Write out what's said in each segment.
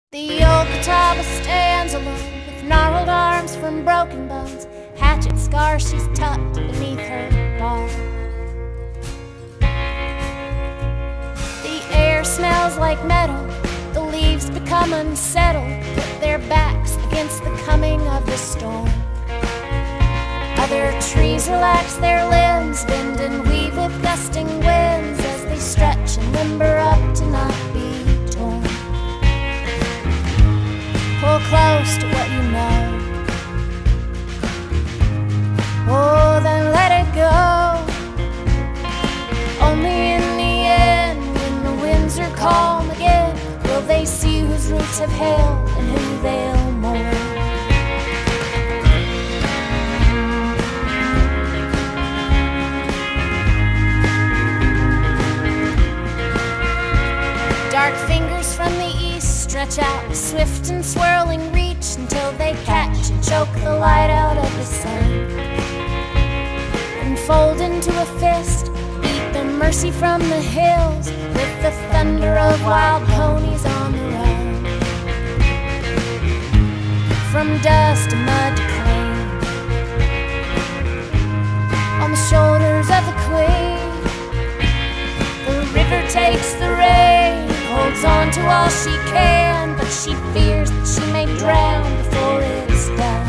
The old Catawba stands alone, with gnarled arms from broken bones, hatchet scars she's tucked beneath her bar. The air smells like metal, the leaves become unsettled, put their backs against the coming of the storm. Other trees relax their limbs, bend and weave with gusting winds, as they stretch and limber up to not be torn. Pull close to what you know, oh, then let it go. Only in the end, when the winds are calm again, will they see whose roots have held and who they'll mourn. Dark fingers from the east stretch out a swift and swirling reach until they catch and choke the light out of the sun, and fold into a fist, beat their mercy from the hills with the thunder of wild ponies on the run. From dust to mud to clay, on the shoulders of the queen, the river takes the rain, holds on to all she can, but she fears that she may drown before it's done.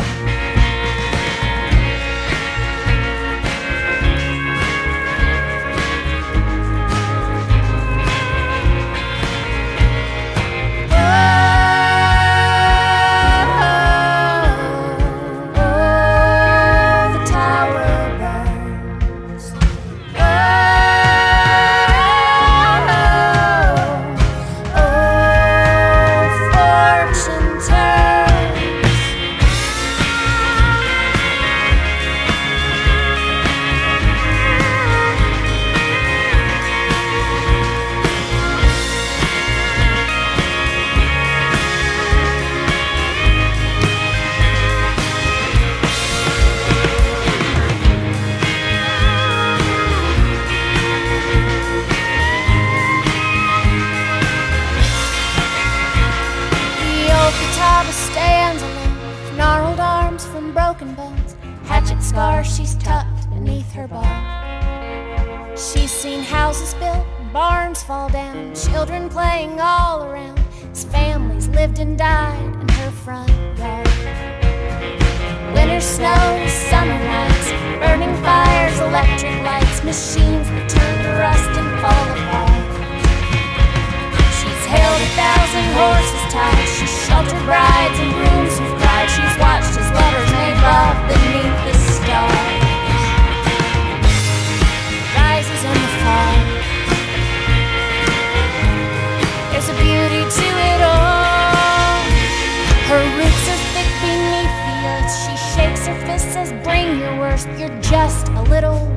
Stands alone, with gnarled arms from broken bones, hatchet scars she's tucked beneath her bar. She's seen houses built and barns fall down, children playing all around, as families lived and died in her front yard. Winter snows, summer nights, burning fires, electric lights, machines that turn to rust and fall apart. She's held 1,000 horses tied, she's sheltered brides and grooms who've cried, she's watched as lovers made love beneath the stars. Rises in the fall, there's a beauty to it all. Her roots are thick beneath the earth, she shakes her fist, says bring your worst, you're just a little